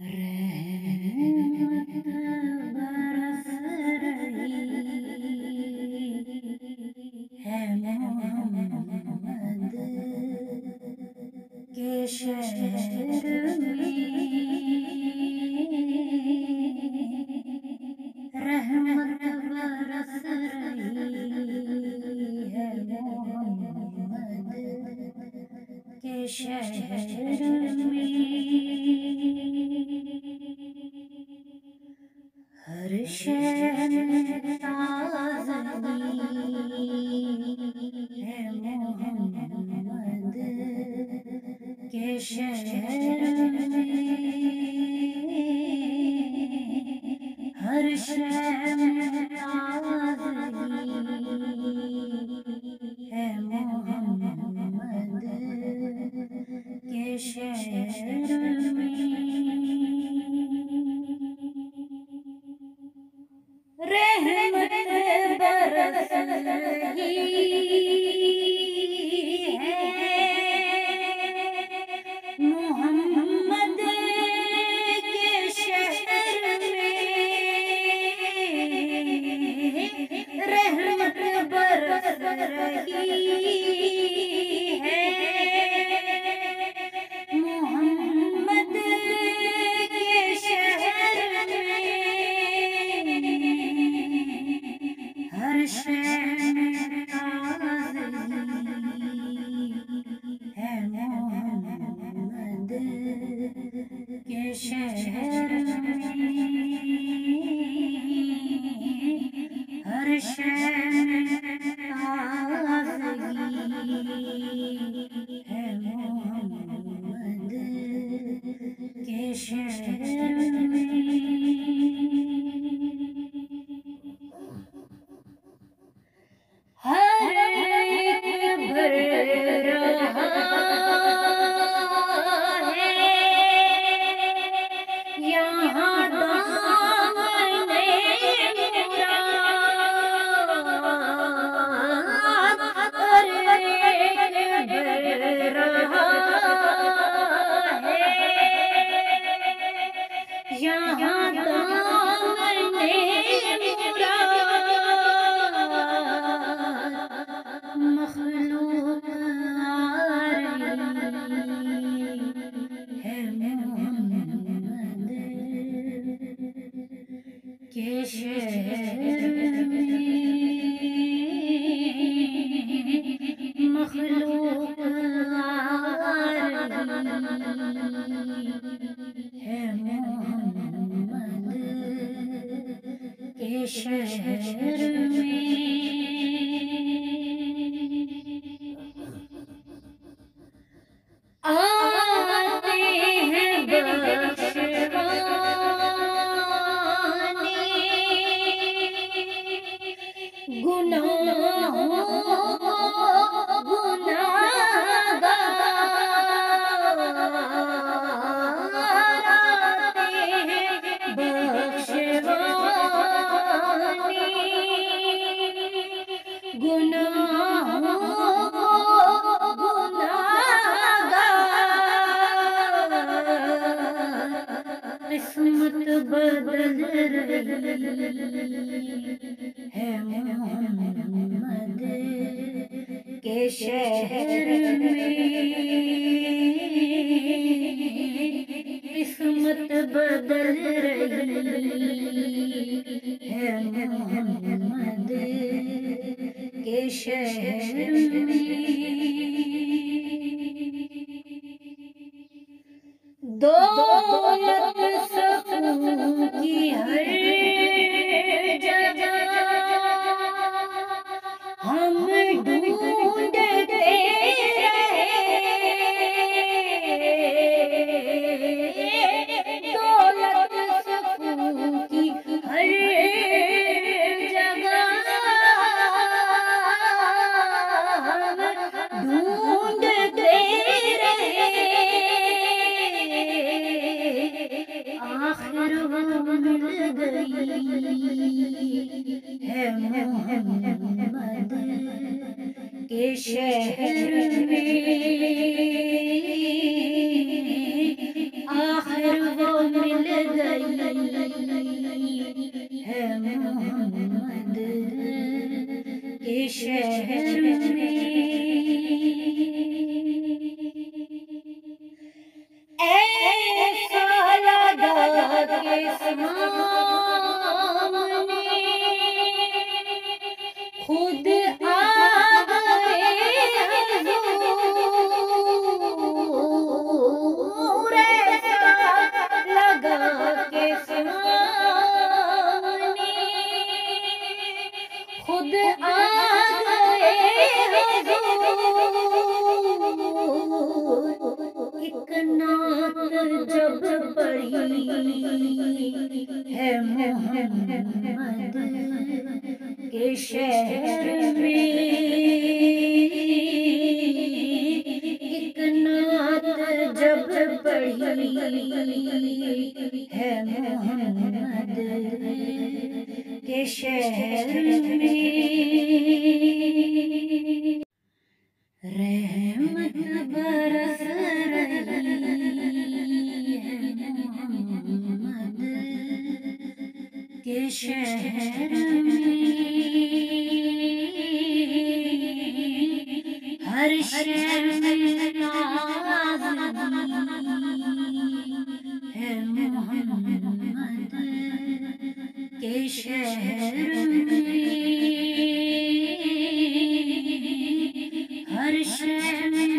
رحمت برس رہی ہے محمد کے شہر میں، رحمت برس رہی ہے محمد کے شہر میں، ہر شے میں تازگی ہے محمد کے شہر میں، ہر شے میں تازگی ہے محمد کے شہر میں، رحمت برس رہی ہے محمد کے شہر میں، رحمت برس رہی ہے محمد کے شہر میں، ہر شے میں تازگی ہے محمد کے شہر میں، ہر شے میں تازگی ہے محمد کے شہر میں، ہر ایک بھر رہا ہے یہاں دامن مراد، ہر ایک بھر رہا ہے یہاں دامن مراد، مخلوق آ رہی ہے محمد کے شہر میں، مخلوق آ رہی ہے محمد کے شہر میں، آتے ہیں بخشوانے گناہوں کو گناہگار، آتے ہیں بخشوانے گناہوں کو گناہگار، قسمت بدل رہی ہے محمد کے شہر میں، قسمت بدل رہی ہے محمد کے شہر میں، دولت سکون کی ہر جگہ ہم ڈھونڈتے رہے، دولت سکون کی ہر جگہ ہم ڈھونڈتے رہے، آخر وہ مل گئی ہے محمد کے شہر میں، آخر آخر وہ مل گئی ہے محمد کے شہر میں۔ ایسا لگا کہ سامنے خود آ گئے حضور، ایسا لگا کہ سامنے خود آ گئے حضور۔ ایک نعت جب پڑھی ہے محمد کے شہر میں، ایک نعت جب پڑھی ہے محمد کے شہر میں، رحمت برس رہی ہے محمد کے شہر میں، ہر شے میں نازلی ہے محمد کے شہر میں، ہر شے میں